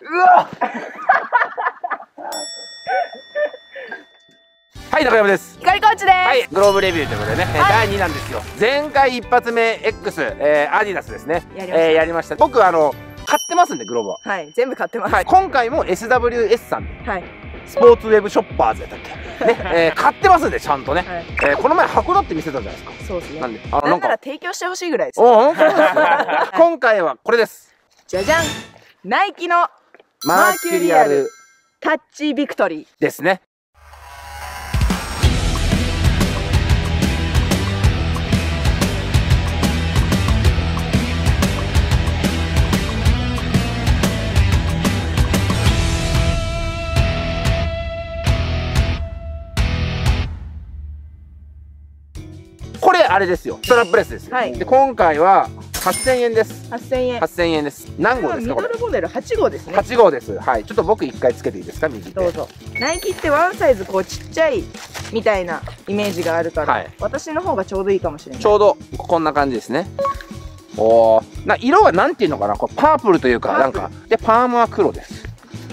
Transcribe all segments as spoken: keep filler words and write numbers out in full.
うわはい、中山です。 光コーチです。 はい、グローブレビューということでね、はい、だいになんですよ。前回一発目 X、えー、アディダスですね。やりました。えー、やりました。僕あの買ってますんで、グローブは。 はい、全部買ってます。 はい、今回も エスダブリューエス さんで。はい。スポーツウェブショッパーズやったっけ。ね、えー、買ってますんで、ちゃんとね。はい、えー、この前箱だって見せたじゃないですか。 そうですね。 なんで、 あの、なんか提供してほしいぐらいです。 お、本当ですね。今回はこれです。 じゃじゃん。ナイキのマーキュリアルタッチビクトリーですね。これあれですよ、ストラップレスですよ。はい、で今回ははっせんえんです。 はっせんえん。 はっせんえんです。何号ですかこれ？ ミドルモデルはち号ですね。 はち号です。はい。ちょっと僕一回つけていいですか、右手。 どうぞ。ナイキってワンサイズこうちっちゃいみたいなイメージがあるから、はい、私の方がちょうどいいかもしれない。ちょうどこんな感じですね。おお、な色はなんていうのかな、これパープルというかなんかでパームは黒です。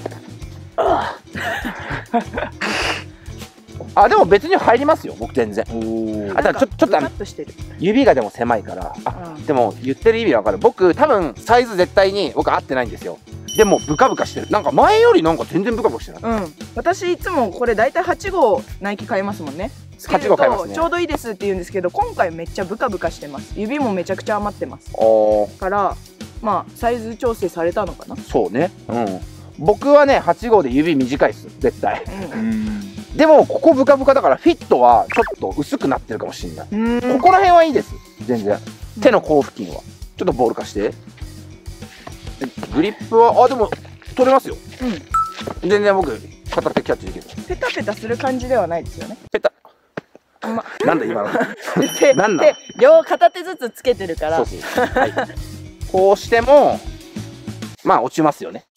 あ、でも別に入りますよ、僕全然。あ、ただちょちょっとあの指がでも狭いから、あ、でも言ってる意味わかる。僕多分サイズ絶対に僕合ってないんですよ。でもブカブカしてる。なんか前よりなんか全然ブカブカしてない。うん。私いつもこれ大体はち号ナイキ買いますもんね。はち号買いますね。ちょうどいいですって言うんですけど、今回めっちゃブカブカしてます。指もめちゃくちゃ余ってます。からまあサイズ調整されたのかな。そうね。うん。僕はねはち号で指短いです絶対。うん。でもここブカブカだからフィットはちょっと薄くなってるかもしれない。ここら辺はいいです全然。手の甲付近はちょっとボール貸して。グリップはあでも取れますよ。うん、全然僕片手キャッチできる。ペタペタする感じではないですよね。ペタ、ま、なんだ今のなんだ両片手ずつつけてるから。そうそう、 はい、こうしてもまあ落ちますよね。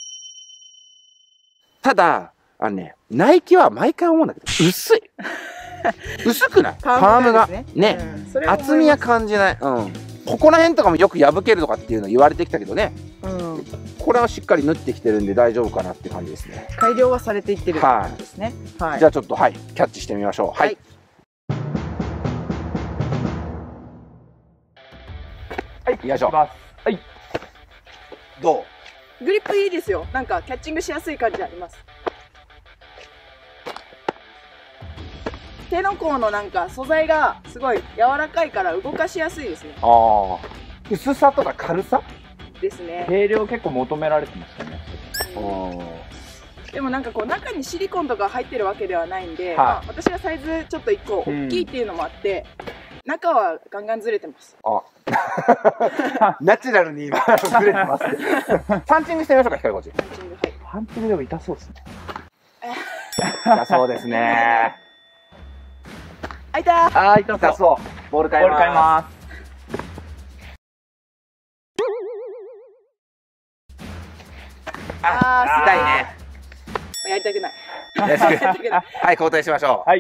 ただあのね、ナイキは毎回思うんだけど薄い薄くないパームがね、うん、厚みは感じない。うん、ここら辺とかもよく破けるとかっていうの言われてきたけどね、うん、これはしっかり縫ってきてるんで大丈夫かなって感じですね。改良はされていってる感じですね。はい、じゃあちょっとはいキャッチしてみましょう。はい、はい、よいしょ。はい、どう？ グリップいいですよ。なんかキャッチングしやすい感じあります。手の甲のなんか素材がすごい柔らかいから動かしやすいですね。ああ、薄さとか軽さですね。 軽量結構求められてますよね。 うん、でもなんかこう中にシリコンとか入ってるわけではないんで、はい、まあ、私はサイズちょっといっこ大きいっていうのもあって、うん、中はガンガンずれてます。 あナチュラルに今ずれてますパンチングしてみましょうか、光コーチ。パンチング、はい。 パンチングでも痛そうですね。 痛そうですね。 あ、いたー。 あー、痛そう。ボール変えます。ボール変えます。あー、痛いね。 やりたくない。 はい、交代しましょう。はい。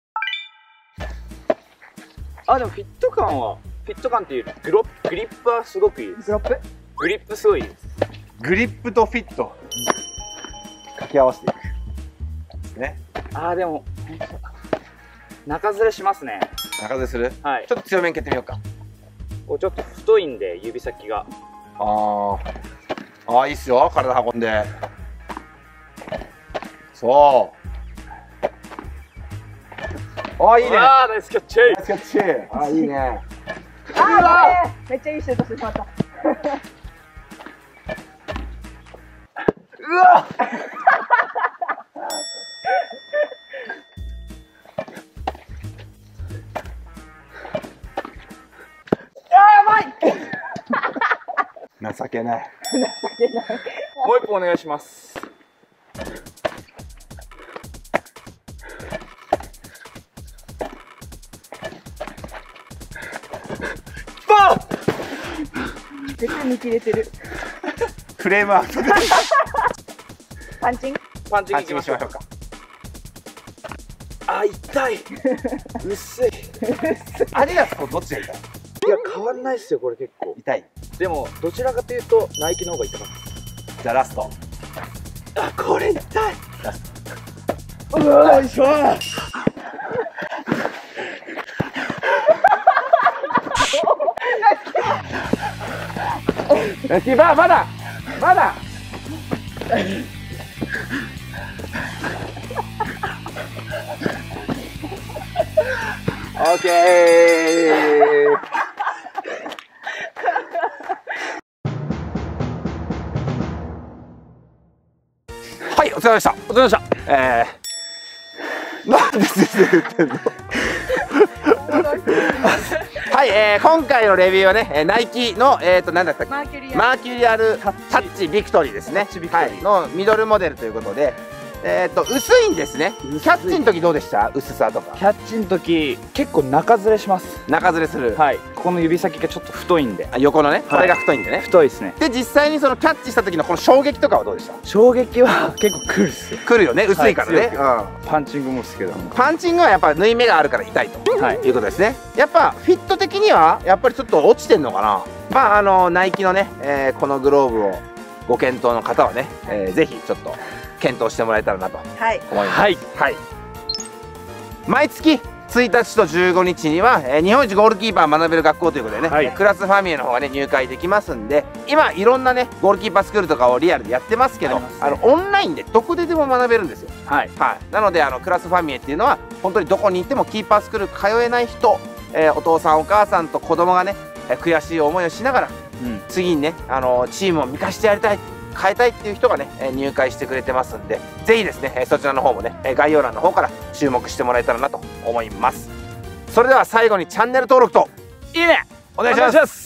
あ、でもフィット感は、フィット感っていうグログリップはすごくいいです。 グロップ？ グリップすごいいいです。 グリップとフィット掛け合わせていくですね。 あー、でも中ずれしますね。 中ずれする？ はい。 ちょっと強めに蹴ってみようか。 こうちょっと太いんで指先が。 あーあー、いいっすよ、体運んで。そうああ、いいね。 ああ、ナイスキャッチ。 ナイスキャッチ。ああ、いいね。 ああ、めっちゃいいシュートしてしまった。 うわ情けない。 情けない。 もう一個お願いします。 バン！ 絶対見切れてる。 フレームアウトです。 パンチング？ パンチングいきましょうか。あ、痛い。薄い。 アディダスとどっちが痛い？ いや、変わんないっすよ、これ結構。 痛い。 でも、どちらかというと、ナイキの方が痛かった。 じゃあラスト。 あ、これ痛い。 ラスト。よいしょ。 キーパーまだまだ。オッケー。はい、お疲れ様でした。 お疲れ様でした。 えー、なんで先生言ってんのはい、えー、今回のレビューはね、ナイキの、えーと、なんだったっけ、 マーキュリアルマーキュリアルタッチビクトリーですね。はい、のミドルモデルということで、えーと、薄いんですね。キャッチの時どうでした？薄さとか。 キャッチの時、結構中ずれします。 中ずれする。 はい。ここの指先がちょっと太いんで。 あ、横のね、これが太いんでね。 太いですね。 で、実際にそのキャッチした時のこの衝撃とかはどうでした？ 衝撃は結構くるっすよ。 くるよね、薄いからね。 うん。パンチングもですけど。 パンチングはやっぱ縫い目があるから痛いということですね。やっぱフィット的にはやっぱりちょっと落ちてんのかな。まああのナイキのね、えー、このグローブをご検討の方はね、えー、ぜひちょっと検討してもらえたらなと思います。 はいはい、 はい、毎月ついたちとじゅうごにちには、えー、日本一ゴールキーパー学べる学校ということでね、はい、クラスファミリーの方がね入会できますんで、今いろんなねゴールキーパースクールとかをリアルでやってますけど、あ、ね、あのオンラインでどこででも学べるんですよ。はい、はい、なのであのクラスファミリーっていうのは本当にどこに行ってもキーパースクール通えない人、えー、お父さんお母さんと子供がね、えー、悔しい思いをしながら、うん、次にねあのチームを満たしてやりたい、変えたいっていう人がね入会してくれてますんで、ぜひですねそちらの方もね概要欄の方から注目してもらえたらなと思います。それでは最後にチャンネル登録といいねお願いします。